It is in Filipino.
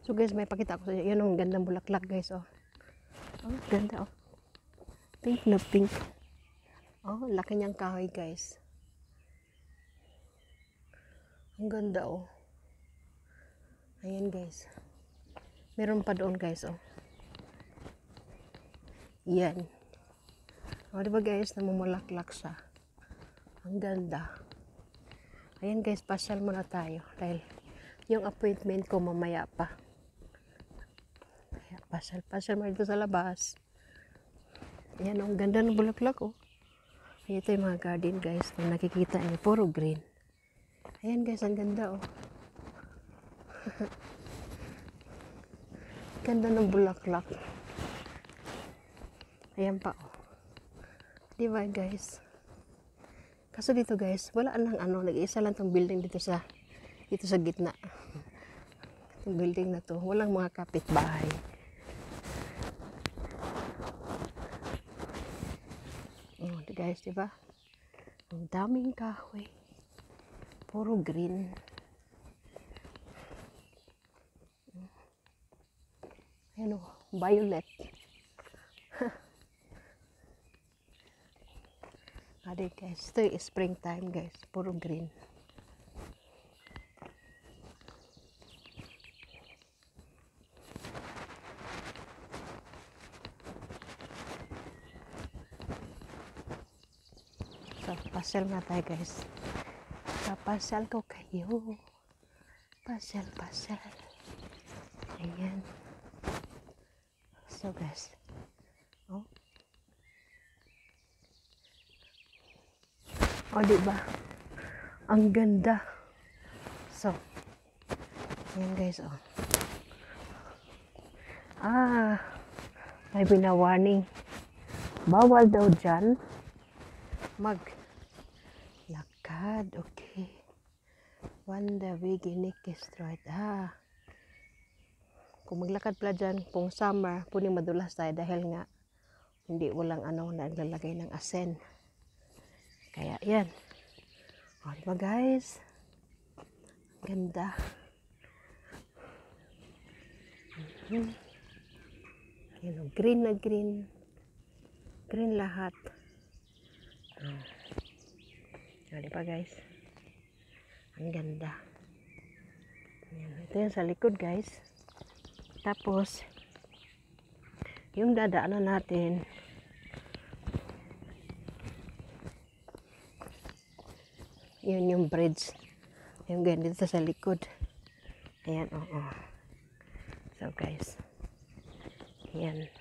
So guys, may pakita ko sa inyo. Yan ang gandang bulaklak guys. Oh, oh ganda oh. Pink na pink. Oh, laki niyang kahoy guys. Ang ganda oh. Ayan guys. Meron pa doon guys oh. Yan. O diba guys, namumulaklak siya. Ang ganda. Ayan guys, pasyal muna tayo. Dahil yung appointment ko mamaya pa. Kaya pasyal muna dito sa labas. Ayan, ang ganda ng bulaklak oh. Ayan, ito yung mga garden guys. Kung nakikita niyo, puro green. Ayan guys, ang ganda oh. Ganda ng bulaklak. Ayan pa oh. Diba guys? Kaso dito guys, wala lang ano, nag-iisa lang tong building dito sa gitna. Itong building na to, walang mga kapitbahay. Oh, guys, diba? Ang daming kahoy. Puro green. Ayan oh, violet. Adi guys, ito yung springtime guys, puro green. So, pasyal na tayo guys. Papasyal ko kayo. Pasyal. Ayan. So guys, oh. O, diba? Ang ganda. So, ayan guys, oh. May binawarning. Bawal daw dyan maglakad. Okay. When the beginning is right. Kung maglakad pala dyan, kung summer, puning madulas tayo dahil nga hindi walang ano, naglalagay ng asen. Kaya yan. O, diba guys? Ganda. Yan, green na green. Green lahat. O, diba guys? Ang ganda. Yan, ito yung sa likod guys. Tapos, yung dadaanan natin, yun yung bridge. Yung ganito sa likod. Ayan, oo. So guys, ayan.